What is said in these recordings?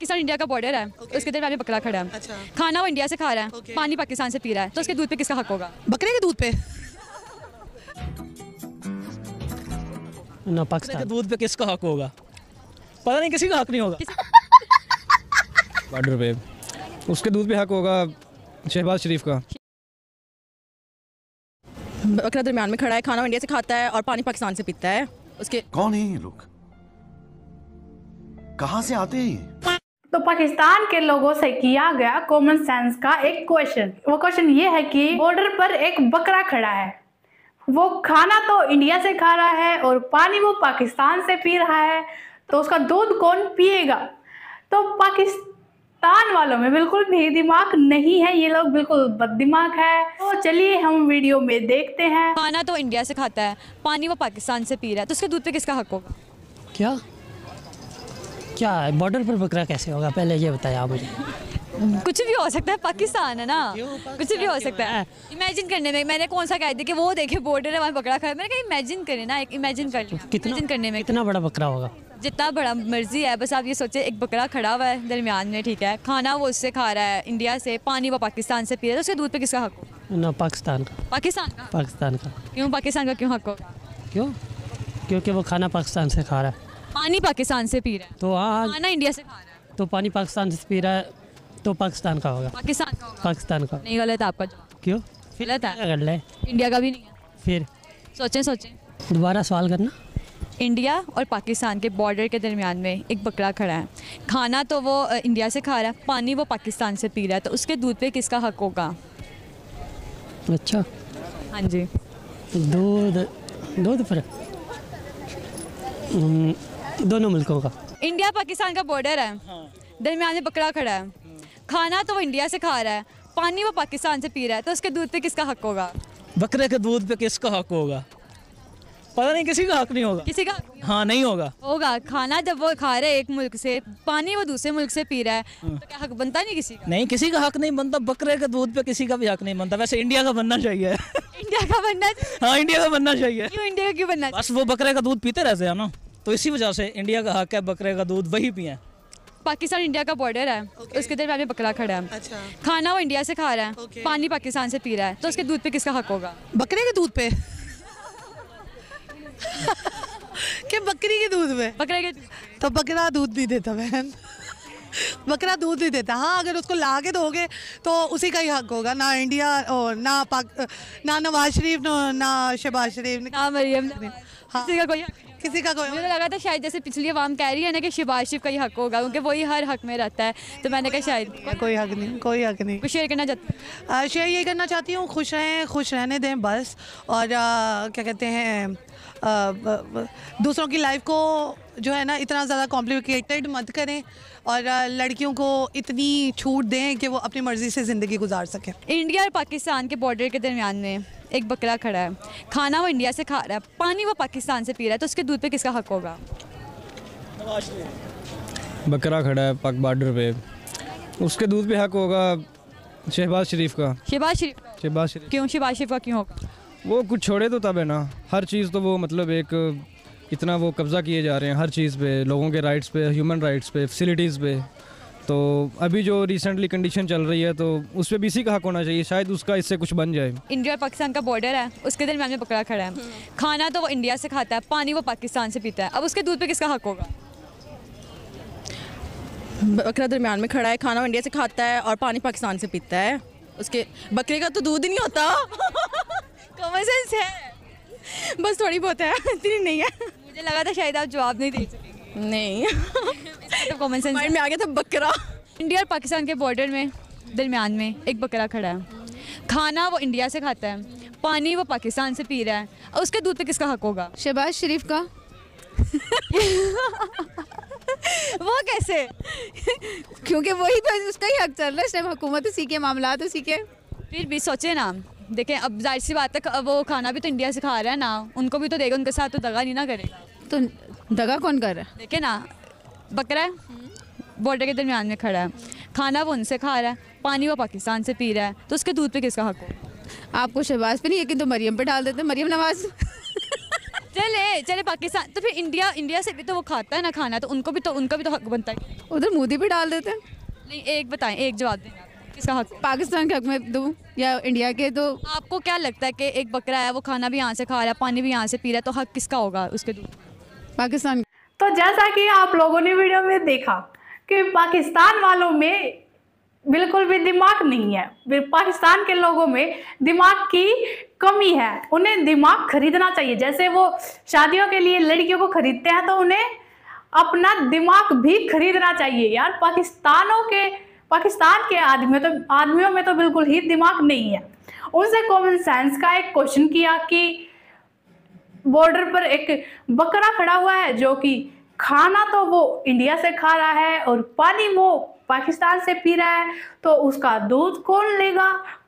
Pakistan India का border है, उसके दरमियान में बकरा खड़ा है। अच्छा। खाना वो इंडिया से खा रहा है, पानी पाकिस्तान से पी रहा है, तो उसके दूध पे किसका हक होगा? बकरे के दूध पे। ना पाकिस्तान के दूध पे किसका हक होगा? पता नहीं, किसी का हक नहीं होगा। बॉर्डर पे उसके दूध पे हक होगा शहबाज शरीफ का। बकरा दरमियान में खड़ा है, खाना इंडिया से खाता है और पानी पाकिस्तान से पीता है, उसके कौन है ये लोग? कहां से आते हैं ये? तो पाकिस्तान के लोगों से किया गया कॉमन सेंस का एक क्वेश्चन। वो क्वेश्चन ये है कि बॉर्डर पर एक बकरा खड़ा है, वो खाना तो इंडिया से खा रहा है और पानी वो पाकिस्तान से पी रहा है, तो उसका दूध कौन पिएगा? तो पाकिस्तान वालों में बिल्कुल भी दिमाग नहीं है, ये लोग बिल्कुल बददिमाग है। तो चलिए हम वीडियो में देखते हैं। खाना तो इंडिया से खाता है, पानी वो पाकिस्तान से पी रहा है, तो उसके दूध पे किसका हक होगा? क्या क्या बॉर्डर पर बकरा कैसे होगा? पहले ये बताया आप मुझे। कुछ भी हो सकता है, पाकिस्तान है ना, कुछ भी हो सकता है। इमेजिन करने में मैंने कौन सा कह दिया कि वो देखे बॉर्डर है वहाँ बकरा खड़ा है, मैंने कहा इमेजिन करें ना, एक इमेजिन कर लिया। इमेजिन करने में कितना बड़ा बकरा होगा? जितना बड़ा मर्जी है, बस आप ये सोचे एक बकरा खड़ा हुआ है दरमियान में, ठीक है, खाना वो उससे खा रहा है इंडिया से, पानी वो पाकिस्तान से पी रहा है, तो उसके दूध पे किसका हक होगा? ना पाकिस्तान का। पाकिस्तान का? पाकिस्तान का। क्यों पाकिस्तान का क्यों हक होगा? क्यों? क्योंकि वो खाना पाकिस्तान से खा रहा है, पानी पाकिस्तान से पी रहा है, तो हाँ, खाना इंडिया से खा रहा है, तो पानी पाकिस्तान से पी रहा है, तो पाकिस्तान का होगा। पाकिस्तान का होगा? पाकिस्तान का। नहीं, गलत है आपका जवाब। क्यों? गलत है, कर ले इंडिया का भी नहीं है। फिर सोचें सोचें, दोबारा सवाल करना। इंडिया और पाकिस्तान के बॉर्डर के दरमियान में एक बकरा खड़ा है, खाना तो वो इंडिया से खा रहा है, पानी वो पाकिस्तान से पी रहा है, तो उसके दूध पे किसका हक होगा? अच्छा, हाँ जी। दूध दूध पर दोनों मुल्कों का। इंडिया पाकिस्तान का बॉर्डर है, दरमियान में बकरा खड़ा है, खाना तो वो इंडिया से खा रहा है, पानी वो पाकिस्तान से पी रहा है, तो उसके दूध पे किसका हक होगा? बकरे के दूध पे किसका हक होगा? पता नहीं, किसी का हक नहीं होगा। किसी का हाँ, नहीं होगा। होगा। खाना जब वो खा रहा है एक मुल्क से, पानी वो दूसरे मुल्क से पी रहा है, तो क्या हक बनता नहीं किसी का? नहीं, किसी का हक नहीं बनता। बकरे के दूध पे किसी का भी हक नहीं बनता। वैसे इंडिया का बनना चाहिए। इंडिया का बनना चाहिए। हाँ, इंडिया का बनना चाहिए। क्यों इंडिया का क्यों बनना चाहिए? बस वो बकरे का दूध पीते रहते हैं ना, तो इसी वजह से इंडिया का हक है बकरे का दूध वही पिए। पाकिस्तान इंडिया का बॉर्डर है, उसके दरमियान में बकरा खड़ा है, अच्छा, खाना वो इंडिया से खा रहा है, पानी पाकिस्तान से पी रहा है, तो उसके दूध पे किसका हक होगा? बकरे के दूध पे। क्या बकरी के दूध पे? बकरे के तो बकरा दूध नहीं देता बहन, बकरा दूध नहीं देता। हाँ, अगर उसको ला के दोगे तो उसी का ही हक होगा, ना इंडिया और ना नवाज शरीफ, ना शहबाज शरीफ, ना मरियम, हाँ, किसी का कोई हक नहीं। किसी का कोई। मुझे लगा था शायद जैसे पिछली अवाम कह रही है ना कि शहबाज शरीफ का ही हक होगा, क्योंकि वही हर हक में रहता है, तो मैंने कहा शायद कोई हक नहीं, कोई हक नहीं। कुछ शेयर करना चाहती शेयर ये करना चाहती हूँ, खुश रहें, खुश रहने दें बस। और क्या कहते हैं, दूसरों की लाइफ को जो है ना इतना ज़्यादा कॉम्प्लिकेटेड मत करें, और लड़कियों को इतनी छूट दें कि वो अपनी मर्ज़ी से ज़िंदगी गुजार सकें। इंडिया और पाकिस्तान के बॉर्डर के दरमियान में एक बकरा खड़ा है, खाना वो इंडिया से खा रहा है, पानी वो पाकिस्तान से पी रहा है, तो उसके दूध पे किसका हक होगा? बकरा खड़ा है पाक बॉर्डर पे, उसके दूध पे हक होगा शहबाज शरीफ का। शहबाज शरीफ? शहबाज शरीफ। क्यों शहबाज शरीफ का क्यों होगा? वो कुछ छोड़े तो तब है ना, हर चीज़ तो वो मतलब एक इतना वो कब्ज़ा किए जा रहे हैं हर चीज़ पे, लोगों के राइट्स पे, ह्यूमन राइट्स पे, फैसिलिटीज़ पे। तो अभी जो रिसेंटली कंडीशन चल रही है तो उस पर भी इसी का हक होना चाहिए, शायद उसका इससे कुछ बन जाए। इंडिया और पाकिस्तान का बॉर्डर है, उसके दरमियान में बकरा खड़ा है, खाना तो वो इंडिया से खाता है, पानी वो पाकिस्तान से पीता है, अब उसके दूध पे किसका हक होगा? बकरा दरमियान में खड़ा है, खाना इंडिया से खाता है और पानी पाकिस्तान से पीता है, उसके बकरे का तो दूध ही नहीं होता। कॉमन सेंस है, बस थोड़ी बहुत है, इतनी नहीं है। मुझे लगा था शायद आप जवाब नहीं दे सकेंगे। नहीं, तो कॉमन सेंस माइंड में आ गया था बकरा। इंडिया और पाकिस्तान के बॉर्डर में दरमियान में एक बकरा खड़ा है, खाना वो इंडिया से खाता है, पानी वो पाकिस्तान से पी रहा है, और उसके दूध पे किसका हक होगा? शहबाज शरीफ का। वो कैसे? क्योंकि वही तो उसका ही हक चल रहा है, इस टाइम हुकूमत उसी के, मामलात उसी के। फिर भी सोचे ना, देखें अब जाहिर सी बात है, वो खाना भी तो इंडिया से खा रहा है ना, उनको भी तो देगा, उनके साथ तो दगा नहीं ना करेगा। तो दगा कौन कर रहा है? देखे ना, बकरा है, बॉर्डर के दरमियान में खड़ा है, खाना वो उनसे खा रहा है, पानी वो पाकिस्तान से पी रहा है, तो उसके दूध पे किसका हक हो? आपको शहबाज पे नहीं, लेकिन तो मरियम पे डाल देते, मरियम नवाज। चले पाकिस्तान तो फिर इंडिया से भी तो वो खाता है ना खाना, तो उनका भी तो हक बनता है। उधर मोदी भी डाल देते हैं। नहीं, एक बताएं, एक जवाब दें, किसका हक है? पाकिस्तान के हक में दूं या इंडिया के? तो आपको क्या लगता है कि एक बकरा है, वो खाना भी यहाँ से खा रहा है, पानी भी यहाँ से पी रहा है, तो हक किसका होगा उसके दूध? पाकिस्तान। तो जैसा कि आप लोगों ने वीडियो में देखा कि पाकिस्तान वालों में बिल्कुल भी दिमाग नहीं है, पाकिस्तान के लोगों में दिमाग की कमी है। उन्हें दिमाग खरीदना चाहिए, जैसे वो शादियों के लिए लड़कियों को खरीदते हैं, तो उन्हें अपना दिमाग भी खरीदना चाहिए यार। पाकिस्तान के आदमियों में तो बिल्कुल ही दिमाग नहीं है। उनसे कॉमन सेंस का एक क्वेश्चन किया कि बॉर्डर पर एक बकरा खड़ा हुआ है जो कि खाना तो वो इंडिया से खा रहा है और पानी वो पाकिस्तान से पी रहा है, तो उसका दूध कौन लेगा?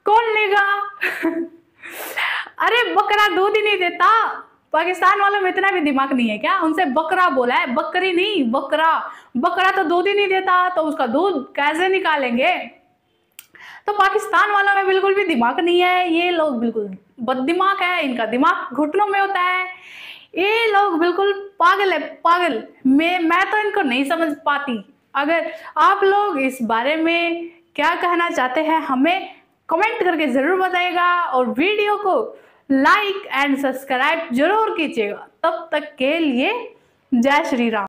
अरे बकरा दूध ही नहीं देता। पाकिस्तान वालों में इतना भी दिमाग नहीं है क्या? उनसे बकरा बोला है, बकरी नहीं, बकरा तो दूध ही नहीं देता, तो उसका दूध कैसे निकालेंगे? तो पाकिस्तान वालों में बिल्कुल भी दिमाग नहीं है। ये लोग बिल्कुल बददिमाग है, इनका दिमाग घुटनों में होता है। ये लोग बिल्कुल पागल है, पागल। मैं तो इनको नहीं समझ पाती। अगर आप लोग इस बारे में क्या कहना चाहते हैं हमें कमेंट करके ज़रूर बताइएगा, और वीडियो को लाइक एंड सब्सक्राइब जरूर कीजिएगा। तब तक के लिए जय श्री राम।